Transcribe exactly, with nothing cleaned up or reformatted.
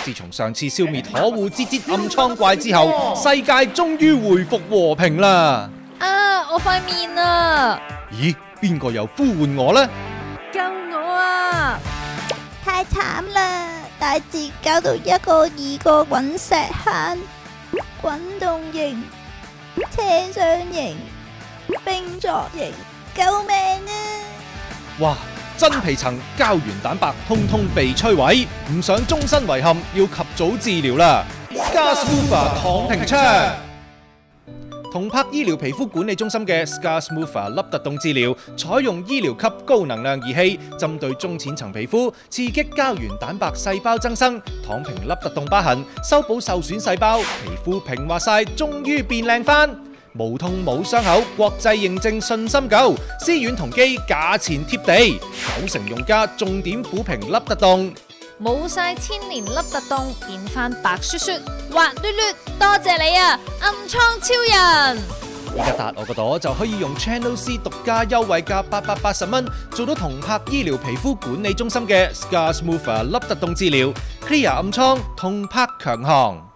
自從上次消滅可惡節節暗瘡怪之後，世界終於回復和平啦！ 啊，我塊面啊！ 咦，邊個又呼喚我呢？ 救我啊！ 太慘啦！大自搞到一個二個滾石坑、滾動型、車廂型、冰作型，救命啊！ 哇！真皮層、膠原蛋白通通被摧毀，唔想終身遺憾，要及早治療啦 ！Scar Smoother 躺平槍，同柏醫療皮膚管理中心嘅 Scar Smoother 粒突動治療，採用醫療級高能量儀器，針對中淺層皮膚，刺激膠原蛋白細胞增生，躺平粒突動疤痕，修補受損細胞，皮膚平滑晒，終於變靚返。無痛冇傷口，國際認證信心夠，絲軟同肌，價錢貼地，九成用家重點撫平粒突動， 冇晒千年粒突動，變翻白雪雪、滑捋捋，多謝你啊，暗瘡超人！ 而家搭我個朵就可以用 Channel C 獨家優惠價八百八十蚊，做到同柏醫療皮膚管理中心嘅 Scar Smoother 粒突動治療 ，Clear 暗瘡，同柏強項。